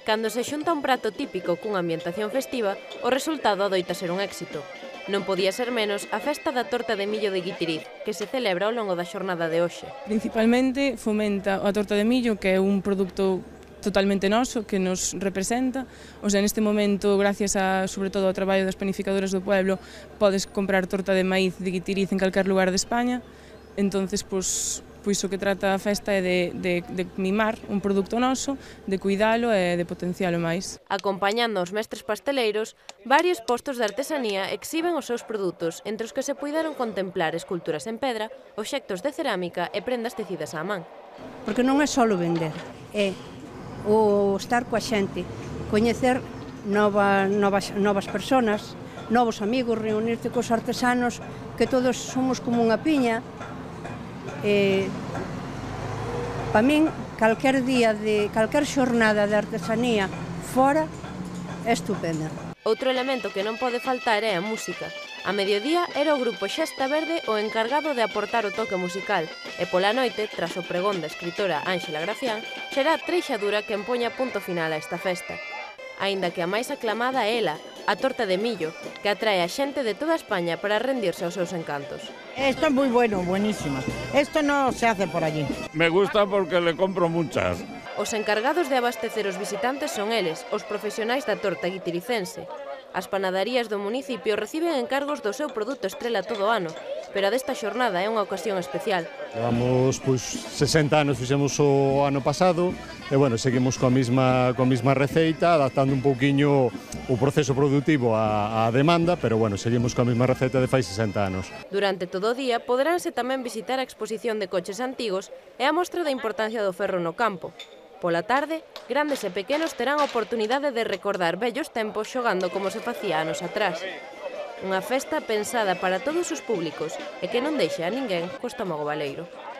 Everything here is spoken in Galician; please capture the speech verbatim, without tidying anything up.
Cando se xunta un prato típico cunha ambientación festiva, o resultado adoita ser un éxito. Non podía ser menos a festa da torta de millo de Guitiriz, que se celebra ao longo da xornada de hoxe. Principalmente fomenta a torta de millo, que é un produto totalmente noso, que nos representa. O sea, neste momento, gracias a, sobre todo ao traballo das panificadoras do pueblo, podes comprar torta de maíz de Guitiriz en calquer lugar de España. Entonces, pois, pois o que trata a festa é de, de, de mimar un produto noso, de cuidalo e de potencialo máis. Acompañando aos mestres pasteleiros, varios postos de artesanía exhiben os seus produtos, entre os que se puideron contemplar esculturas en pedra, obxectos de cerámica e prendas tecidas á man. Porque non é só vender, é o estar coa xente, coñecer nova, novas, novas personas, novos amigos, reunirte cos artesanos, que todos somos como unha piña. Eh, para min, calquer día de calquer xornada de artesanía fora é estupenda. Outro elemento que non pode faltar é a música. A mediodía era o grupo Xesta Verde o encargado de aportar o toque musical e pola noite, tras o pregón da escritora Ánxela Gracián, será a Treixadura quen poña punto final a esta festa. Aínda que a máis aclamada é ela, a torta de millo, que atrae a xente de toda España para rendirse aos seus encantos. Esto es muy bueno, buenísima. Esto no se hace por allí. Me gusta porque le compro muchas. Os encargados de abastecer os visitantes son eles, os profesionais da torta guitiricense. As panadarías do municipio reciben encargos do seu produto estrela todo o ano, pero a desta xornada é unha ocasión especial. Levamos pois sesenta anos, fixemos o ano pasado, e bueno, seguimos coa mesma, coa mesma receita, adaptando un pouquiño o proceso productivo á, á demanda, pero bueno, seguimos coa mesma receita de fai sesenta anos. Durante todo o día poderánse tamén visitar a exposición de coches antigos e a mostra da importancia do ferro no campo. Pola tarde, grandes e pequenos terán a oportunidade de recordar vellos tempos xogando como se facía anos atrás. Unha festa pensada para todos os públicos e que non deixe a ninguén co estómago baleiro.